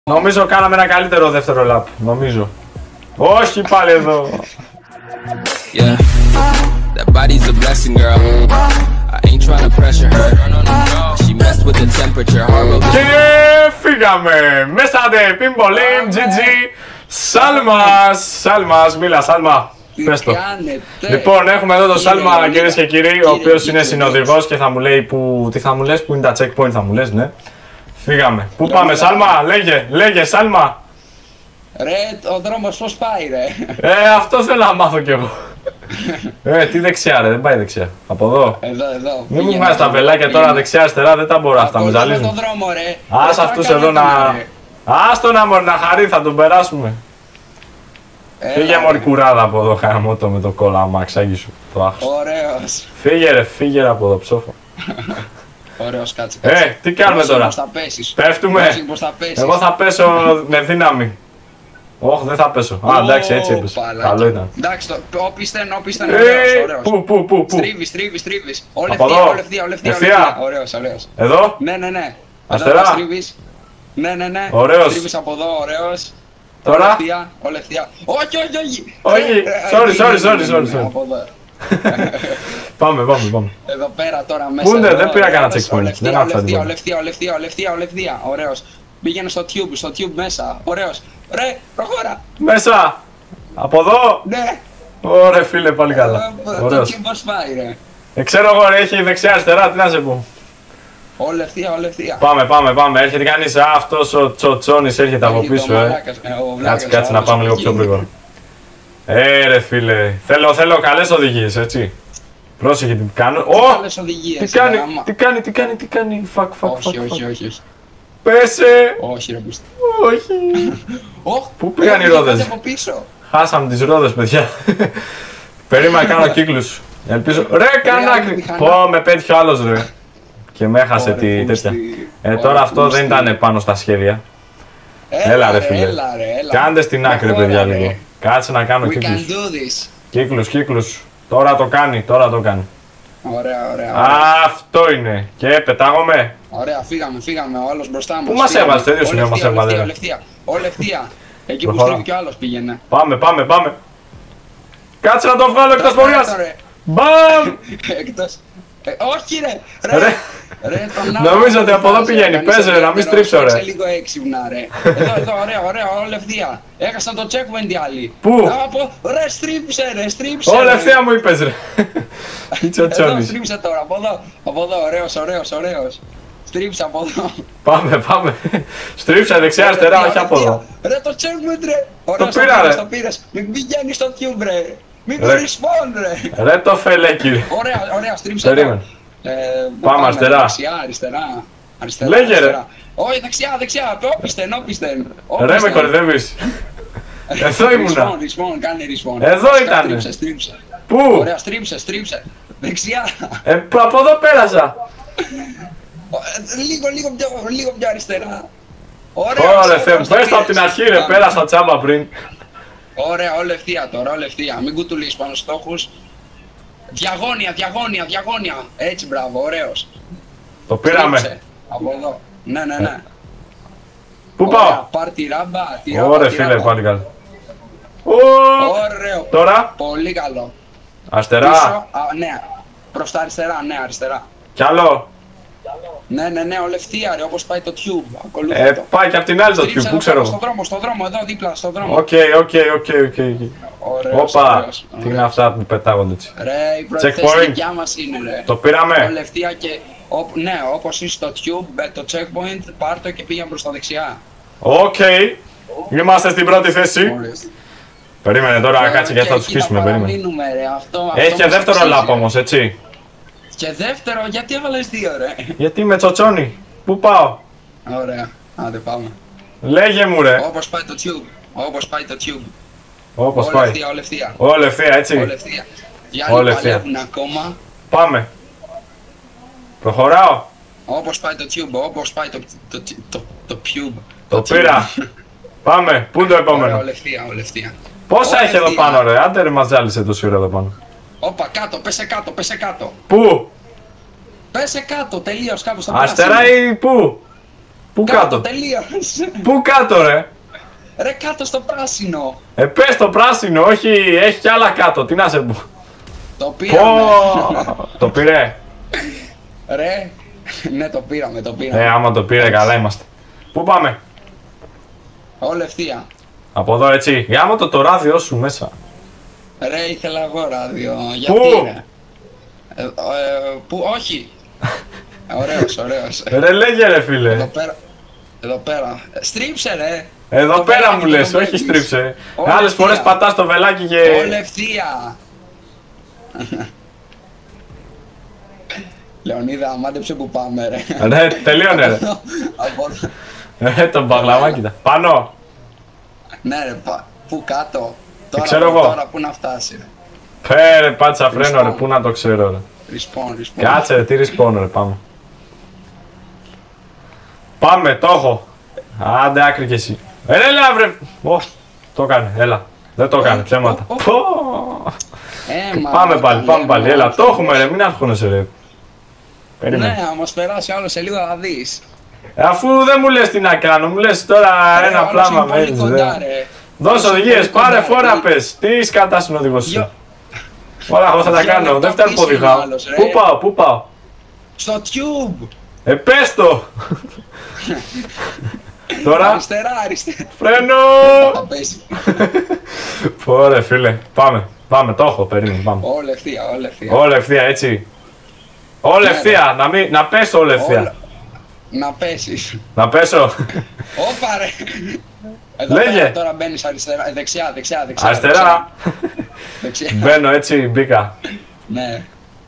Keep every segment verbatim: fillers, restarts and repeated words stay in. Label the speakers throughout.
Speaker 1: Νομίζω κάναμε ένα καλύτερο δεύτερο λαπ. Νομίζω. Όχι πάλι εδώ.
Speaker 2: Yeah, that body's a blessing, girl. I ain't trying to pressure her. She messed with the temperature.
Speaker 1: Και φύγαμε. Μέσατε, πιμπολίμ, τζι τζι. Σάλμας, Σάλμας, μίλα Σάλμα. Πες το. Λοιπόν, έχουμε εδώ τον Σάλμα, κυρίες και κύριοι, ο οποίος είναι συνοδηγός και θα μου λέει που. Τι θα μου λες, που είναι τα checkpoint, θα μου λες, ναι. Φύγαμε. Πού πάμε, Σάλμα, λέγε, λέγε, Σάλμα.
Speaker 3: Ρε, ο δρόμος πώς πάει, ρε.
Speaker 1: Ε, αυτό θέλω να μάθω κι εγώ. Ε, τι δεξιά, ρε, δεν πάει δεξιά. Από εδώ.
Speaker 3: Εδώ, εδώ.
Speaker 1: Μην μου βγάζει τα βελάκια τώρα δεξιά-αριστερά, δεν τα μπορώ αυτά, με ζαλίζουν.
Speaker 3: τον δρόμο, ρε.
Speaker 1: Ας αυτούς εδώ να. Άστο να μωρί, να χαρεί, θα τον περάσουμε. Φύγε μωρί κουράδα από εδώ, χαμότο με το κόλλα αμαξάκι σου. Το άχος.
Speaker 3: Ωραίος.
Speaker 1: Φύγε ρε, φύγε ρε από εδώ, ψόφο.
Speaker 3: Ωραίος, κάτσε, κάτσε.
Speaker 1: Ε, τι κάνουμε τώρα. Πέφτουμε. Εγώ θα πέσω με δύναμη. Όχι, δεν θα πέσω. Α, εντάξει, έτσι έπεσε. Καλό ήταν.
Speaker 3: Εντάξει, όπισθεν, όπισθεν, ωραίος.
Speaker 1: Πού, πού, πού, πού.
Speaker 3: Στρίβεις, στρίβεις, στρίβεις. Ολευθεία, ολευθεία, ωραίος, ωραίος.
Speaker 1: Εδώ.
Speaker 3: Ναι, ναι, ναι.
Speaker 1: Αστερά.
Speaker 3: Ναι, ναι, ναι.
Speaker 1: Ωραίος.
Speaker 3: Στρίβεις από εδώ, ωραίος.
Speaker 1: Τώρα.
Speaker 3: Ολευθεία, ολευθεία. Όχι, όχι, όχι.
Speaker 1: Όχι, sorry, sorry, sorry, sorry. Πάμε, πάμε, πάμε.
Speaker 3: Εδώ πέρα τώρα μέσα.
Speaker 1: Πού είναι, δεν πήρα κανένα checkpoint. Δεν άφησα
Speaker 3: Ολευθεία, ολευθεία, ολευθεία, ολευθεία, ολευθεία. Ωραίος. Πήγαινε στο tube, στο tube μέσα. Ωραίος. Ρε, προχώρα.
Speaker 1: Μέσα. Από εδώ.
Speaker 3: Ναι.
Speaker 1: Ωραία φίλε, πάλι καλά.
Speaker 3: Το tube πώς πάει, ρε.
Speaker 1: Ε, ξέρω εγώ, ρε, έχει δεξιά αριστερά, τι να σε πω.
Speaker 3: Ολευθεία, ολευθεία.
Speaker 1: Πάμε, πάμε, πάμε. Έρχεται κανείς. Α, αυτός ο Τσοτσόνης έρχεται από πίσω, ε. Κάτσε, κάτσε να πάμε λίγο πιο γρήγορα. Ε, ρε φίλε. Θέλω, θέλω καλές οδηγίες, έτσι. Πρόσεχε τι κάνω. Ω! Τι κάνει, τι κάνει, τι κάνει, τι κάνει. Φακ, φακ, φακ.
Speaker 3: Όχι, όχι, όχι, όχι.
Speaker 1: Πέσε!
Speaker 3: Όχι, ρε πούστη.
Speaker 1: Όχι. Πού πήγαν οι ρόδες. Χάσαμε τις ρόδες, παιδιά. Περίμενα να κάνω κύκλους. Ελπίζω. Ρε, κάνω άκρη. Πω, με πέτυχε ο άλλος, ρε. Και με έχασε τη τέτοια. Ε, τώρα αυτό δεν ήταν πάνω στα σχέδια. Έλα, ρε φίλε. Κάντε στην άκρη, παιδιά, λίγο. Κάτσε να κάνω κύκλους. Κύκλους, κύκλους. Τώρα το κάνει, τώρα το κάνει.
Speaker 3: Ωραία, ωραία.
Speaker 1: Αυτό είναι. Και πετάγομαι.
Speaker 3: Ωραία, φύγαμε, φύγαμε. Ο άλλος μπροστά μας.
Speaker 1: Πού μας έβαλε, τέτοιο σημείο μας έβαλε.
Speaker 3: Ολευθεία, ολευθεία. Εκεί που στρίβει κι ο άλλος πήγαινε.
Speaker 1: Πάμε, πάμε, πάμε. Κάτσε να το βγάλω εκτός πορείας. Μπαμ!
Speaker 3: Εκτός. Όχι ρε!
Speaker 1: Ρε! Νομίζω ότι από εδώ πηγαίνει. Πες ρε, να μην στρίψω ρε.
Speaker 3: Λίγο έξυπνα ρε. Εδώ, εδώ, ωραία, ωραία, ολευθεία. Έχασαν το checkpoint οι άλλοι.
Speaker 1: Πού?
Speaker 3: Ρε, στρίψε ρε, στρίψε.
Speaker 1: Ολευθεία μου είπες ρε. Τι τσοτσόνεις.
Speaker 3: Εδώ στρίψε τώρα, από εδώ, από εδώ, ωραίος, ωραίος, ωραίος. Στρίψε από εδώ.
Speaker 1: Πάμε, πάμε. Στρίψε δεξιά, αριστερά, όχι από εδώ.
Speaker 3: Ρε, το checkpoint ρε.
Speaker 1: Το πήρα ρε.
Speaker 3: Το πήρες, μην πηγαίνεις στο tube ρε. Μην το respawn ρε.
Speaker 1: Ρε το φελέκι.
Speaker 3: Ωραία, ωραία, στρίψε εδώ.
Speaker 1: Ε, πάμε αριστερά.
Speaker 3: Δεξιά, αριστερά. αριστερά
Speaker 1: Λέγε ρε.
Speaker 3: Όχι, δεξιά, δεξιά. Όπισθεν, όπισθεν.
Speaker 1: Ρε με κορυδεύεις. Εδώ ήμουνα.
Speaker 3: Respawn, respawn, κάνε respawn.
Speaker 1: Εδώ ήταν.
Speaker 3: Στρίψε, στρίψε.
Speaker 1: Πού?
Speaker 3: Ωραία, στρίψε, στρίψε. Δεξιά.
Speaker 1: Ε, από εδώ πέρασα.
Speaker 3: Λίγο, λίγο πιο, λίγο πιο αριστερά. Ωραία.
Speaker 1: Ωραία, Θεέ μου. Πες το από την αρχή ρε, πέρασα τσάμπα πριν.
Speaker 3: Ωραία, ολευθεία τώρα, ολευθεία. Μην κουτουλείς πάνω στους στόχους. Διαγώνια, διαγώνια, διαγώνια. Έτσι, μπράβο, ωραίος.
Speaker 1: Το πήραμε.
Speaker 3: Στρίψε, από εδώ. Ναι, ναι, ναι.
Speaker 1: Πού πάω?
Speaker 3: Πάρ' τη ράμπα, τη ράμπα.
Speaker 1: Ωραία, φίλε, πάλι καλό.
Speaker 3: Ωραίο.
Speaker 1: Τώρα.
Speaker 3: Πολύ καλό.
Speaker 1: Αριστερά.
Speaker 3: Ναι, προς τα αριστερά, ναι, αριστερά.
Speaker 1: Κι άλλο.
Speaker 3: Ναι, ναι, ναι, ολευθεία ρε, όπως πάει το tube.
Speaker 1: Ε, πάει και απ' την άλλη το tube, πού ξέρω.
Speaker 3: Στον δρόμο, στον δρόμο, εδώ δίπλα, στον δρόμο.
Speaker 1: Οκ, οκ, οκ, οκ. Όπα, τι είναι αυτά που πετάγονται έτσι.
Speaker 3: Ρε, η πρώτη δικιά μας είναι ρε.
Speaker 1: Το πήραμε.
Speaker 3: Ολευθεία και, ναι, όπως είσαι στο tube, το checkpoint, πάρ' το και πήγαινε προς τα δεξιά.
Speaker 1: Οκ, είμαστε στην πρώτη θέση. Περίμενε τώρα, κάτσε γιατί θα τους χύσουμε, περίμενε. Έχει και δεύτερο λάπ όμως, έτσι.
Speaker 3: Και δεύτερο, γιατί έβαλες δύο ρε.
Speaker 1: Γιατί με τσοτσόνι. Πού πάω?
Speaker 3: Ωραία, άντε πάμε.
Speaker 1: Λέγε μου ρε.
Speaker 3: Όπως πάει το tube, όπως πάει το tube.
Speaker 1: Όπως πάει.
Speaker 3: Ολευθεία, ολευθεία.
Speaker 1: Ολευθεία, έτσι.
Speaker 3: Ολευθεία. Οι άλλοι παλεύουν ακόμα.
Speaker 1: Πάμε. Προχωράω.
Speaker 3: Όπως πάει το tube, όπως πάει το, το, το, το tube.
Speaker 1: Το πήρα. Πάμε, πού είναι το επόμενο?
Speaker 3: Ολευθεία, ολευθεία.
Speaker 1: Πόσα έχει εδώ πάνω ρε, άντε ρε μας ζάλισε τόση ώρα εδώ πάνω.
Speaker 3: Όπα, κάτω, πέσε κάτω, πέσε κάτω.
Speaker 1: Πού?
Speaker 3: Πέσε κάτω, τελείως κάτω στα
Speaker 1: πράσινα. Αστερά ή πού? Πού κάτω?
Speaker 3: Τελείωσε.
Speaker 1: Πού κάτω ρε?
Speaker 3: Ρε κάτω στο πράσινο.
Speaker 1: Ε, πες το πράσινο, όχι, έχει κι άλλα κάτω, τι να σε πω.
Speaker 3: Το πήραμε.
Speaker 1: Το πήρε.
Speaker 3: Ρε, ναι το πήραμε, το πήραμε.
Speaker 1: Ε, άμα το πήρε καλά είμαστε. Πού πάμε?
Speaker 3: Όλη ευθεία.
Speaker 1: Από εδώ έτσι, γάμο το το ράδιό σου μέσα.
Speaker 3: Ρε, ήθελα εγώ ράδιο, γιατί
Speaker 1: Πού?
Speaker 3: ρε. Ε, ε, πού, όχι. Ωραίος, ωραίος.
Speaker 1: Ρε λέγε ρε φίλε.
Speaker 3: Εδώ πέρα. Εδώ πέρα. Στρίψε ρε.
Speaker 1: Εδώ το πέρα μου λες, όχι στρίψε. Άλλες φορές πατάς το βελάκι και...
Speaker 3: Όλη ευθεία. Λεωνίδα, μάντεψε που πάμε ρε.
Speaker 1: Ρε, τελείωνε ρε. Ε, τον παγλαμά κοίτα. Πάνω.
Speaker 3: Ναι ρε, πα... πού κάτω. Τώρα,
Speaker 1: ξέρω εγώ.
Speaker 3: Τώρα πού να φτάσει ρε.
Speaker 1: Πέρε, πάτσα φρένο ρε, πού να το ξέρω ρε.
Speaker 3: Respawn, respawn.
Speaker 1: Κάτσε ρε, τι respawn ρε, πάμε. Πάμε, το έχω. Άντε άκρη κι εσύ. Ε, έλα βρε. Ω, το έκανε, έλα. Δεν το έκανε, ψέματα. Πάμε πάλι, πάμε πάλι, έλα, το έχουμε ρε, μην αγχώνεσαι ρε.
Speaker 3: Ναι, αν μας περάσει άλλο σε λίγο θα δεις.
Speaker 1: Αφού δεν μου λες τι να κάνω, μου λες τώρα ένα πλάμα με έτσι. Δώσε οδηγίες, πάρε φόρα πες. Τι σκατάς είναι ο οδηγός σου. Όλα εγώ θα τα κάνω, δεν φτάνει που οδηγάω. Πού πάω, πού πάω.
Speaker 3: Στο tube.
Speaker 1: Ε, πες το. Τώρα.
Speaker 3: Αριστερά, αριστερά.
Speaker 1: Φρένο. Πόρε φίλε, πάμε, πάμε, το έχω, περίμενε, πάμε.
Speaker 3: Όλη ευθεία, όλη ευθεία.
Speaker 1: Όλη ευθεία, έτσι. Όλη ευθεία, να, μην, να πέσω όλη ευθεία.
Speaker 3: Να πέσεις.
Speaker 1: Να πέσω.
Speaker 3: Όπα ρε. Εδώ
Speaker 1: λέγε.
Speaker 3: Πέρα, τώρα μπαίνεις αριστερά, δεξιά, δεξιά, δεξιά.
Speaker 1: Αριστερά.
Speaker 3: Δεξιά.
Speaker 1: Μπαίνω έτσι, μπήκα.
Speaker 3: Ναι.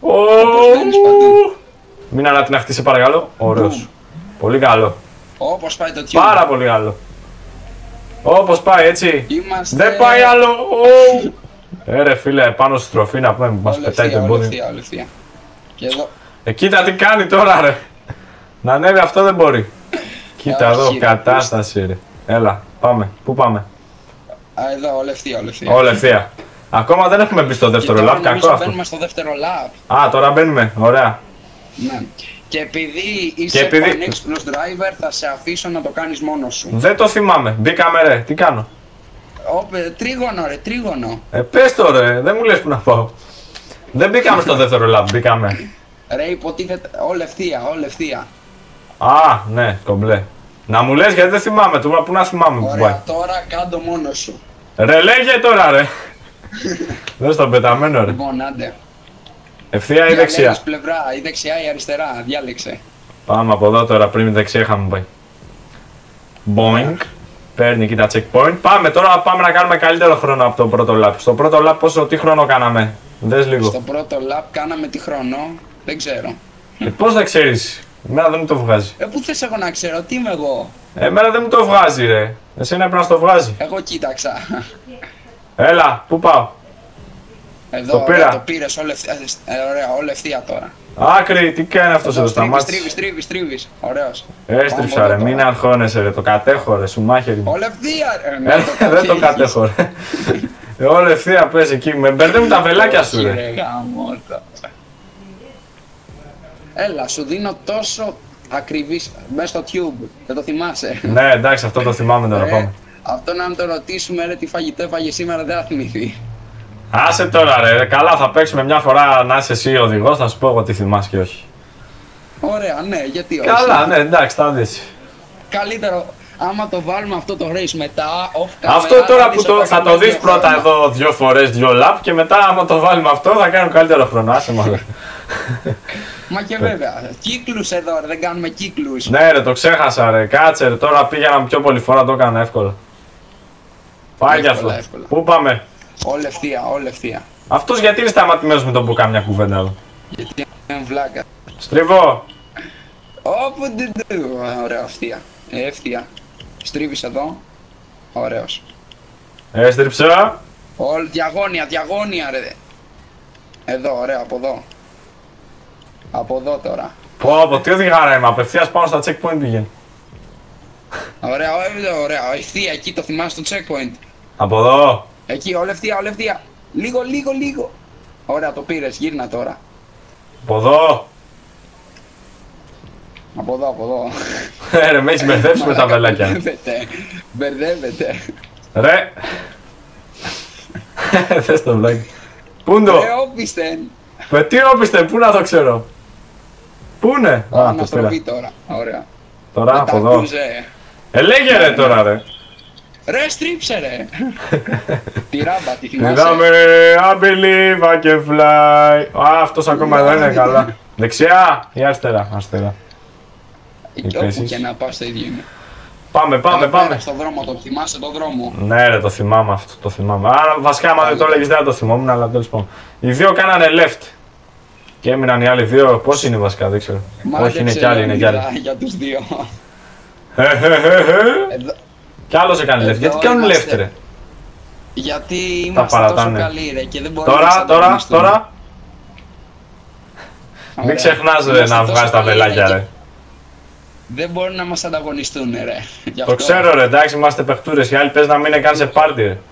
Speaker 1: Oh. Μην ανατιναχτεί σε παρακαλώ. Ωραίος. Πολύ καλό.
Speaker 3: Όπως πάει το tube.
Speaker 1: Πάρα πολύ καλό. Όπως πάει έτσι.
Speaker 3: Είμαστε...
Speaker 1: Δεν πάει άλλο. Oh. Ε ρε φίλε, πάνω στη στροφή να πούμε, μας πετάει το εμπόδιο.
Speaker 3: Και εδώ.
Speaker 1: Ε, κοίτα τι κάνει τώρα ρε. Να ανέβει αυτό δεν μπορεί. Κοίτα εδώ, κατάσταση ρε. Έλα, πάμε. Πού πάμε?
Speaker 3: Α, εδώ, όλη ευθεία, όλη ευθεία.
Speaker 1: Όλη ευθεία. Ακόμα δεν έχουμε μπει στο δεύτερο lap, κακό αυτό.
Speaker 3: Μπαίνουμε στο δεύτερο lap.
Speaker 1: Α, τώρα μπαίνουμε, ωραία.
Speaker 3: Ναι. Και επειδή είσαι και επειδή... Connect Plus Driver θα σε αφήσω να το κάνεις μόνος σου.
Speaker 1: Δεν το θυμάμαι, μπήκαμε ρε, τι κάνω?
Speaker 3: Ω, τρίγωνο ρε, τρίγωνο.
Speaker 1: Ε, πες το ρε, δεν μου λες που να πάω. Δεν μπήκαμε στο δεύτερο lap, μπήκαμε.
Speaker 3: Ρε, υποτίθεται, όλη ευθεία, όλη ευθεία.
Speaker 1: Α, ναι, κομπλέ. Να μου λες γιατί δεν θυμάμαι, τώρα πού να θυμάμαι που πάει.
Speaker 3: Ωραία, τώρα κάντο μόνος σου.
Speaker 1: Ρε, λέγε τώρα ρε. Δες τον πεταμένο ρε.
Speaker 3: Λοιπόν, άντε.
Speaker 1: Ευθεία ή δεξιά?
Speaker 3: Πλευρά, ή δεξιά ή αριστερά, διάλεξε.
Speaker 1: Πάμε από εδώ τώρα, πριν δεξιά είχαμε πάει. Boing. Παίρνει εκεί τα checkpoint. Πάμε τώρα, πάμε να κάνουμε καλύτερο χρόνο από το πρώτο lap. Στο πρώτο lap πόσο, τι χρόνο κάναμε? Δες λίγο.
Speaker 3: Στο πρώτο lap κάναμε τι χρόνο, δεν ξέρω.
Speaker 1: Ε, πώς δεν ξέρεις? Εμένα δεν μου το βγάζει.
Speaker 3: Ε, πού θες εγώ να ξέρω, τι είμαι εγώ?
Speaker 1: Εμένα δεν μου το βγάζει ρε. Εσένα πρέπει να στο βγάζει.
Speaker 3: Εγώ κοίταξα.
Speaker 1: Έλα, πού πάω?
Speaker 3: Εδώ,
Speaker 1: το πήρα.
Speaker 3: Ωραία, το πήρες, όλη ευθεία, ε, ωραία, όλη ευθεία τώρα.
Speaker 1: Άκρη, τι κάνει αυτός εδώ, σταμάτησε.
Speaker 3: Στρίβεις, στρίβεις, στρίβεις, ωραίος.
Speaker 1: Έστριψα ρε, μην αγχώνεσαι ρε, το κατέχω ρε, σου μάχερι μου.
Speaker 3: Όλη ευθεία ρε.
Speaker 1: Ε, δεν το κατέχω ρε. Ε, όλη ευθεία πες εκεί, με μπερδεύουν τα βελάκια σου ρε.
Speaker 3: Έλα, σου δίνω τόσο ακριβής, μέσα στο tube, δεν το θυμάσαι?
Speaker 1: Ναι, εντάξει, αυτό το θυμάμαι τώρα, πάμε.
Speaker 3: Αυτό να το ρωτήσουμε ρε, τι φαγητό έφαγε σήμερα, δεν θα θυμηθεί.
Speaker 1: Άσε τώρα ρε, καλά θα παίξουμε μια φορά να είσαι εσύ οδηγός, θα σου πω εγώ τι θυμάσαι και όχι.
Speaker 3: Ωραία, ναι, γιατί όχι.
Speaker 1: Καλά, ναι, εντάξει, θα δεις.
Speaker 3: Καλύτερο, άμα το βάλουμε αυτό το race μετά, off camera,
Speaker 1: αυτό τώρα που το, θα το δεις πρώτα χρόνο. Εδώ δύο φορές, δύο lap και μετά άμα το βάλουμε αυτό θα κάνουμε καλύτερο χρόνο, άσε μάλλον.
Speaker 3: Μα και βέβαια, κύκλους εδώ ρε, δεν κάνουμε κύκλους.
Speaker 1: Ναι ρε, το ξέχασα ρε, κάτσε ρε, τώρα πήγαμε πιο πολύ φορά, το έκανα εύκολα. Πάει κι αυτό. Εύκολα. Πού πάμε?
Speaker 3: Όλη ευθεία, όλη ευθεία.
Speaker 1: Αυτός γιατί είναι σταματημένος με το που κάνει μια κουβέντα εδώ?
Speaker 3: Γιατί είναι βλάκα.
Speaker 1: Στριβώ.
Speaker 3: Όπου δεν το... Ωραία, ευθεία. Ε, ευθεία. Στρίβεις εδώ. Ωραίος.
Speaker 1: Έστριψα.
Speaker 3: Όλη, διαγώνια, διαγώνια ρε. Εδώ, ωραία, από εδώ. Από εδώ τώρα.
Speaker 1: Πω, από τι οδηγάρα είμαι, απευθείας πάνω στα checkpoint πήγαινε.
Speaker 3: Ωραία, ωραία, ευθεία, εκεί το θυμάσαι το checkpoint.
Speaker 1: Από εδώ.
Speaker 3: Εκεί, όλη ευθεία, όλη ευθεία. Λίγο, λίγο, λίγο. Ωραία, το πήρες, γύρνα τώρα.
Speaker 1: Από εδώ.
Speaker 3: Από εδώ, από εδώ.
Speaker 1: Ε, ρε, με έχεις μπερδέψει με τα βελάκια.
Speaker 3: Μπερδεύεται, μπερδεύεται.
Speaker 1: Ρε. Θες το βλάκι. Πού είναι το.
Speaker 3: Ρε, όπιστεν.
Speaker 1: Με τι όπιστε, πού να το ξέρω. Πού είναι.
Speaker 3: Α, να στροφεί τώρα, ωραία.
Speaker 1: Τώρα από εδώ. Ελέγε ρε τώρα ρε.
Speaker 3: Ρε, στρίψε ρε. Τη ράμπα, τη θυμάσαι.
Speaker 1: Είδαμε I believe I can fly. Α, αυτός ακόμα δεν είναι καλά. Δεξιά ή αριστερά, αριστερά.
Speaker 3: Όπου και να πας το ίδιο είναι.
Speaker 1: Πάμε, πάμε, πάμε.
Speaker 3: Στον δρόμο, το θυμάσαι τον δρόμο.
Speaker 1: Ναι ρε, το θυμάμαι αυτό, το θυμάμαι. Άρα βασικά άμα δεν το έλεγες δεν το θυμόμουν, αλλά τέλος πάντων. Οι δύο κάνανε left. Και έμειναν οι άλλοι δύο, πώς είναι βασικά, δεν ξέρω. Όχι, είναι κι άλλοι, είναι κι άλλοι.
Speaker 3: Για τους δύο.
Speaker 1: Κι άλλος έκανε left, γιατί κάνουν left ρε.
Speaker 3: Γιατί είμαστε τόσο καλοί ρε και δεν μπορούμε
Speaker 1: να
Speaker 3: Τώρα,
Speaker 1: τώρα, τώρα. Μην ξεχνάς ρε να βγάζεις τα βελάκια ρε.
Speaker 3: Δεν μπορούν να μας ανταγωνιστούν ρε.
Speaker 1: Το ξέρω ρε, εντάξει είμαστε παιχτούρες, οι άλλοι πες να μην είναι καν σε πάρτι ρε.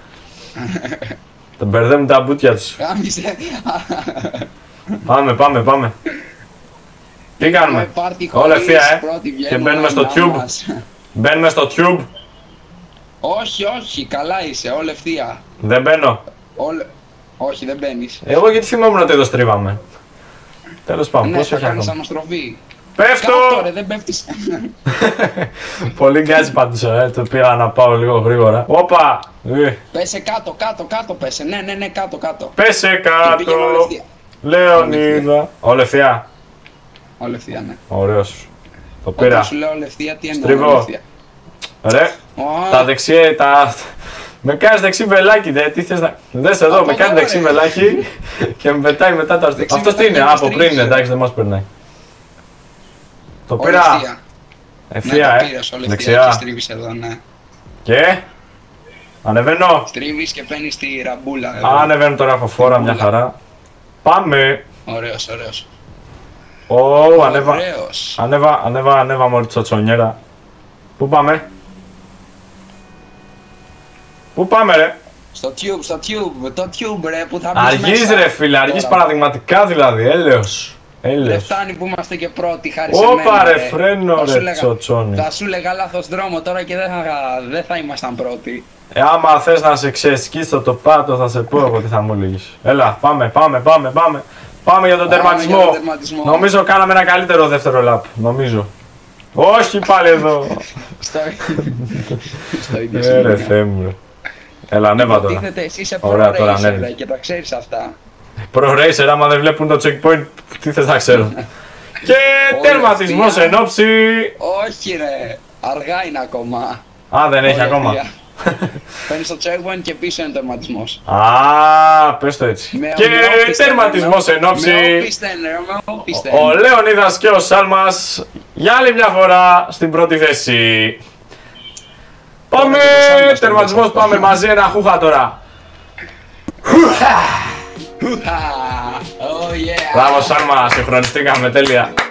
Speaker 1: Τα μπερδεύουν τα μπουτια τους. Πάμε, πάμε, πάμε. Τι κάνουμε, όλα ευθεία ε, και μπαίνουμε στο tube. Μπαίνουμε στο tube.
Speaker 3: Όχι, όχι, καλά είσαι, όλα ευθεία.
Speaker 1: Δεν μπαίνω.
Speaker 3: Όχι, δεν μπαίνεις.
Speaker 1: Εγώ γιατί θυμόμουν ότι εδώ στρίβαμε. Τέλος πάντων, πώς έχει
Speaker 3: ακόμα. Αναστροφή.
Speaker 1: Πέφτω!
Speaker 3: Κάτω ρε, δεν πέφτεις.
Speaker 1: Πολύ γκάζι πάντως, ε, το πήγα να πάω λίγο γρήγορα. Όπα!
Speaker 3: Πέσε κάτω, κάτω, κάτω πέσε, ναι, ναι, ναι, κάτω, κάτω.
Speaker 1: Πέσε κάτω! Λεωνίδα. Όλα ευθεία.
Speaker 3: Όλα ευθεία, ναι.
Speaker 1: Ωραίος. Το πήρα.
Speaker 3: Όταν σου λέω όλα ευθεία, τι εννοώ
Speaker 1: Στρίβω. Ρε, τα δεξιά, τα... Με κάνεις δεξί βελάκι, δε, τι θες να... Δες εδώ, με κάνει δεξί βελάκι και με πετάει μετά τα... Αυτός τι είναι, από πριν είναι, εντάξει, δεν μας περνάει. Το πήρα. Ευθεία, ε, δεξιά.
Speaker 3: Και στρίβεις εδώ, ναι.
Speaker 1: Και... Ανεβαίνω.
Speaker 3: Στρίβεις και παίρνεις τη ραμπούλα.
Speaker 1: Ανεβαίνω τώρα από φόρα, μια χαρά. Πάμε.
Speaker 3: Ωραίος, ωραίος.
Speaker 1: Ω, ανέβα. Ανέβα, ανέβα, ανέβα μόλι τσοτσονιέρα. Πού πάμε? Πού πάμε ρε?
Speaker 3: Στο tube, στο tube, το tube ρε που θα μπεις
Speaker 1: αργείς
Speaker 3: μέσα.
Speaker 1: Ρε φίλε, αργείς παραδειγματικά δηλαδή, έλεος.
Speaker 3: Δεν φτάνει που είμαστε και πρώτοι χάρη
Speaker 1: σε
Speaker 3: μένα.
Speaker 1: Όπα ρε φρένο ρε τσοτσόνι.
Speaker 3: Θα σου λέγα λάθος δρόμο τώρα και δεν θα, δεν θα ήμασταν πρώτοι.
Speaker 1: Ε, άμα θες να σε ξεσκίσω το πάτο θα σε πω εγώ τι θα μου λέγεις. Έλα, πάμε, πάμε, πάμε, πάμε. Πάμε για τον τερματισμό. Για τον τερματισμό. Νομίζω κάναμε ένα καλύτερο δεύτερο λαπ, νομίζω. Όχι πάλι εδώ.
Speaker 3: Στο ίδιο
Speaker 1: σημείο. Ρε Θεέ μου ρε. Έλα, ανέβα τώρα.
Speaker 3: Υποτίθεται εσύ είσαι pro-racer και τα ξέρεις αυτά.
Speaker 1: Pro-racer, άμα δεν βλέπουν το checkpoint, τι θες να ξέρω. Και τερματισμός εν όψη.
Speaker 3: Όχι ρε, αργά είναι ακόμα.
Speaker 1: Α, δεν έχει ακόμα.
Speaker 3: Παίρνεις το checkpoint και πίσω είναι τερματισμός.
Speaker 1: Α, πες το έτσι. Και τερματισμός εν όψη. Ο Λέωνιδας και ο Σάλμας για άλλη μια φορά στην πρώτη θέση. Πάμε, τερματισμός, πάμε μαζί ένα χούχα τώρα. Χούχα! Μπράβο Σάλμα, συγχρονιστήκαμε τέλεια.